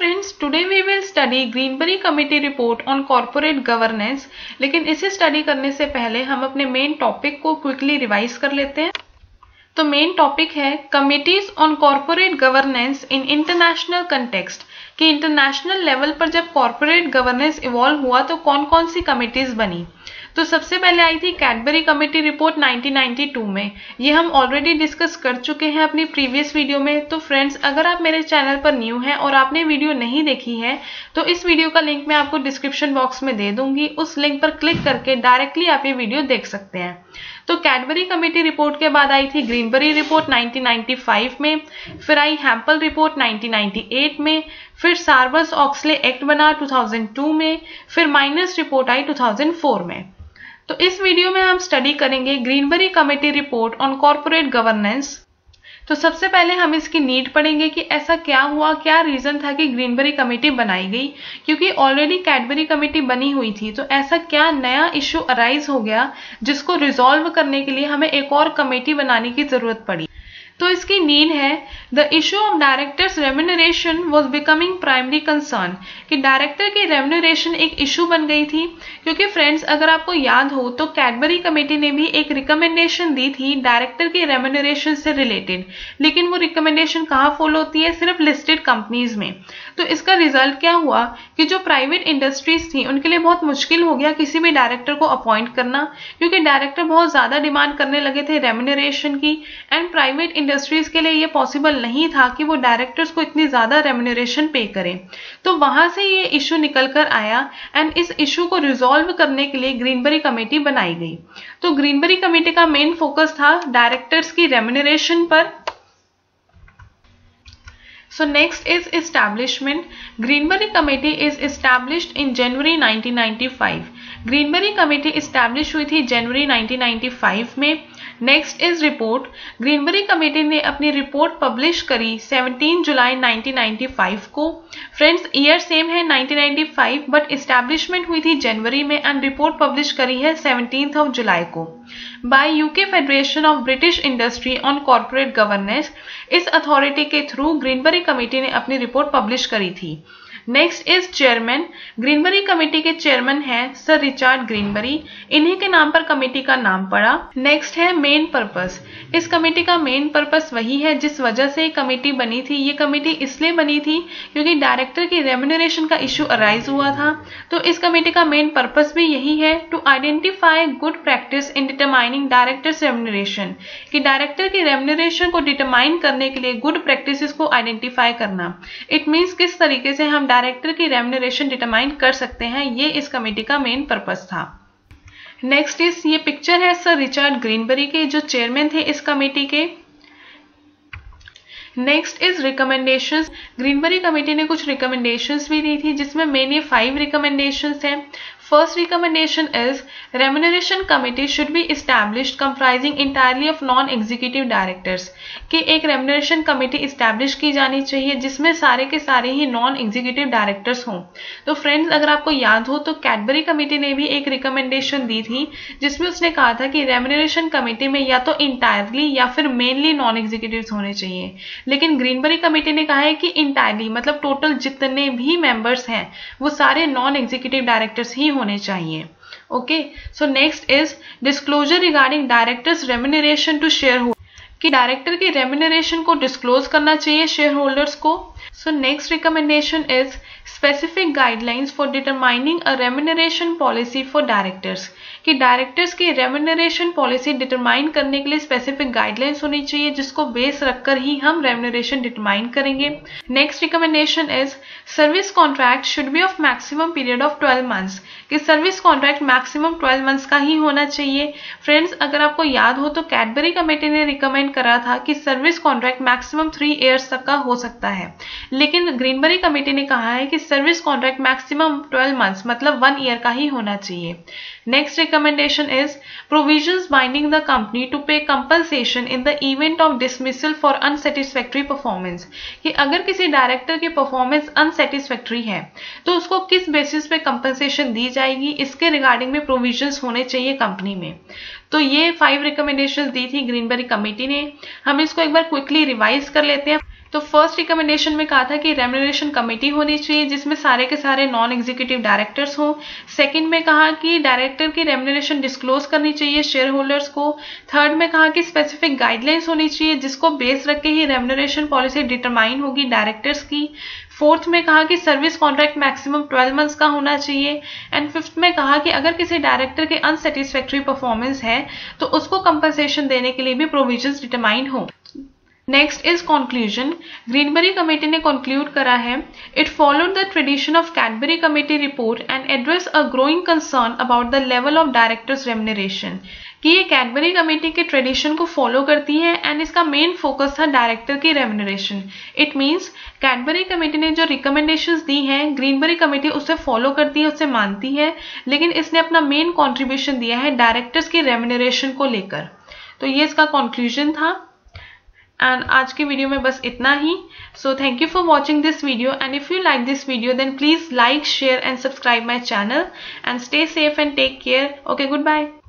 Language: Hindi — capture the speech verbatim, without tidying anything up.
friends, today we will study Greenberry Committee report on corporate governance। लेकिन इसे स्टडी करने से पहले हम अपने मेन टॉपिक को क्विकली रिवाइज कर लेते हैं। तो मेन टॉपिक है committees on corporate governance in international context, कि इंटरनेशनल लेवल पर जब कॉर्पोरेट गवर्नेंस इवॉल्व हुआ तो कौन कौन सी कमिटीज बनी। तो सबसे पहले आई थी Cadbury committee report nineteen ninety two में। ये हम ऑलरेडी डिस्कस कर चुके हैं अपनी प्रीवियस वीडियो में। तो फ्रेंड्स, अगर आप मेरे चैनल पर न्यू हैं और आपने वीडियो नहीं देखी है तो इस वीडियो का लिंक मैं आपको डिस्क्रिप्शन बॉक्स में दे दूंगी। उस लिंक पर क्लिक करके डायरेक्टली आप ये वीडियो देख सकते हैं। तो कैडबरी कमेटी रिपोर्ट के बाद आई थी Greenbury report nineteen ninety five में, फिर आई Hampel report nineteen ninety eight में, फिर सार्बस ऑक्सले एक्ट बना टू थाउजेंड टू में, फिर माइनस रिपोर्ट आई टू थाउजेंड फोर में। तो इस वीडियो में हम स्टडी करेंगे Greenbury committee report on corporate governance. तो सबसे पहले हम इसकी नीड पढ़ेंगे कि ऐसा क्या हुआ, क्या रीजन था कि ग्रीनबरी कमेटी बनाई गई, क्योंकि ऑलरेडी कैडबरी कमेटी बनी हुई थी। तो ऐसा क्या नया इश्यू अराइज हो गया जिसको रिजॉल्व करने के लिए हमें एक और कमेटी बनाने की जरूरत पड़ी। तो इसकी नीड है the issue of directors remuneration was becoming primary concern, कि डायरेक्टर की रेम्यूनरेशन एक इशू बन गई थी। क्योंकि फ्रेंड्स, अगर आपको याद हो तो कैडबरी कमेटी ने भी एक रिकमेंडेशन दी थी डायरेक्टर की रेम्यूनरेशन से रिलेटेड, लेकिन वो रिकमेंडेशन कहाँ फॉलो होती है, सिर्फ लिस्टेड कंपनीज में। तो इसका रिजल्ट क्या हुआ कि जो प्राइवेट इंडस्ट्रीज थी उनके लिए बहुत मुश्किल हो गया किसी भी डायरेक्टर को अपॉइंट करना, क्योंकि डायरेक्टर बहुत ज्यादा डिमांड करने लगे थे रेम्यूनरेशन की। एंड प्राइवेट इंडस्ट्रीज के लिए ये पॉसिबल नहीं था कि वो डायरेक्टर्स को इतनी ज्यादा रेम्यूनरेशन पे करें। तो वहां से ये इशू निकल कर आया एंड इस इशू को रिजॉल्व करने के लिए ग्रीनबरी कमेटी बनाई गई। तो ग्रीनबरी कमेटी का मेन फोकस था डायरेक्टर्स की रेम्यूनरेशन पर। So next is establishment. Greenberry Committee is established in January nineteen ninety five. Greenberry Committee established हुई थी जनवरी नाइनटीन नाइंटी फाइव में। Next is report. Greenbury committee ने अपनी रिपोर्ट पब्लिश करी सेवनटीन जुलाई नाइनटीन नाइंटी फाइव को। फ्रेंड्स, ईयर सेम है nineteen ninety five, but establishment हुई थी जनवरी में एंड रिपोर्ट पब्लिश करी है सेवनटीन्थ ऑफ जुलाई को by UK federation of British industry on corporate governance. इस अथॉरिटी के थ्रू ग्रीनबरी कमेटी ने अपनी रिपोर्ट पब्लिश करी थी। Next is chairman. Greenbury committee के चेयरमैन हैं सर रिचर्ड ग्रीनबरी। इन्हीं के नाम पर कमेटी का नाम पड़ा। नेक्स्ट है मेन पर्पस। इस कमेटी का मेन पर्पस वही है जिस वजह से कमेटी बनी थी। ये कमेटी इसलिए बनी थी क्योंकि डायरेक्टर की रेम्यूनरेशन का इश्यू अराइज हुआ था। तो इस कमेटी का मेन पर्पस भी यही है, to identify good practice in determining directors remuneration, कि डायरेक्टर की रेम्यूनरेशन को डिटरमाइन करने के लिए गुड प्रैक्टिसेस को आइडेंटिफाई करना। इट मीन्स किस तरीके से हम डायरेक्टर की रेम्यूनरेशन डिटरमाइन कर सकते हैं, ये इस कमेटी का मेन पर्पस था। नेक्स्ट इज, ये पिक्चर है सर रिचर्ड ग्रीनबरी के, जो चेयरमैन थे इस कमेटी के। Next is recommendations. Greenbury committee ने कुछ रिकमेंडेशंस भी दी थी, जिसमें मेन ये फाइव रिकमेंडेशंस हैं। First recommendation is remuneration committee should be established comprising entirely of non-executive directors, कि एक remuneration committee establish की जानी चाहिए जिसमें सारे के सारे ही non-executive directors हों। तो friends, अगर आपको याद हो तो कैडबरी कमेटी ने भी एक recommendation दी थी जिसमें उसने कहा था कि remuneration committee में या तो entirely या फिर mainly non-executives होने चाहिए, लेकिन ग्रीनबरी कमेटी ने कहा है कि entirely मतलब टोटल जितने भी members हैं वो सारे non-executive directors ही होने चाहिए। Okay, so next is disclosure regarding directors remuneration to shareholder, कि डायरेक्टर की रेम्यूनरेशन को डिस्क्लोज करना चाहिए शेयर होल्डर्स को। So next recommendation is specific guidelines for determining a remuneration policy for directors, कि डायरेक्टर्स की रेम्यूनरेशन पॉलिसी डिटरमाइन करने के लिए स्पेसिफिक गाइडलाइंस होनी चाहिए जिसको बेस रखकर ही हम रेम्यूनरेशन डिटरमाइन करेंगे। Next recommendation is service contract should be of maximum period of twelve months, कि service contract maximum twelve months का ही होना चाहिए। फ्रेंड्स, अगर आपको याद हो तो कैडबरी कमेटी ने रिकमेंड करा था कि service contract maximum three years तक का हो सकता है, लेकिन ग्रीनबरी कमेटी ने कहा है कि service contract maximum twelve months मतलब वन ईयर का ही होना चाहिए। Next recommendation is provisions binding the company to pay compensation in the event of dismissal for unsatisfactory performance, कि अगर किसी डायरेक्टर की परफॉर्मेंस अनसेटिस्फैक्ट्री है तो उसको किस बेसिस पे कंपनसेशन दी जाएगी, इसके रिगार्डिंग में प्रोविजंस होने चाहिए कंपनी में। तो ये फाइव रिकमेंडेशंस दी थी ग्रीनबरी कमेटी ने। हम इसको एक बार क्विकली रिवाइज कर लेते हैं। तो फर्स्ट रिकमेंडेशन में कहा था कि रेम्यूनरेशन कमेटी होनी चाहिए जिसमें सारे के सारे नॉन एग्जीक्यूटिव डायरेक्टर्स हों। सेकंड में कहा कि डायरेक्टर की रेम्यूनरेशन डिस्क्लोज करनी चाहिए शेयर होल्डर्स को। थर्ड में कहा कि स्पेसिफिक गाइडलाइंस होनी चाहिए जिसको बेस रख के ही रेम्यूनरेशन पॉलिसी डिटरमाइन होगी डायरेक्टर्स की। फोर्थ में कहा कि service contract maximum twelve months का होना चाहिए। एंड फिफ्थ में कहा कि अगर किसी डायरेक्टर के अनसेटिस्फैक्ट्री परफॉर्मेंस है तो उसको कंपनसेशन देने के लिए भी प्रोविजंस डिटरमाइन हो। Next is conclusion. Greenbury committee ने कंक्लूड करा है, it followed the tradition of Cadbury committee report and address a growing concern about the level of directors remuneration, कि ये कैडबरी कमेटी के ट्रेडिशन को फॉलो करती है एंड इसका मेन फोकस था डायरेक्टर की remuneration. It means Cadbury committee ने जो रिकमेंडेशंस दी हैं ग्रीनबरी कमेटी उससे फॉलो करती है, उससे मानती है, लेकिन इसने अपना मेन कॉन्ट्रीब्यूशन दिया है डायरेक्टर्स की रेम्यूनरेशन को लेकर। तो ये इसका कंक्लूजन था एंड आज की वीडियो में बस इतना ही। So thank you for watching this video and if you like this video then please like share and subscribe my channel and stay safe and take care. Okay, good bye.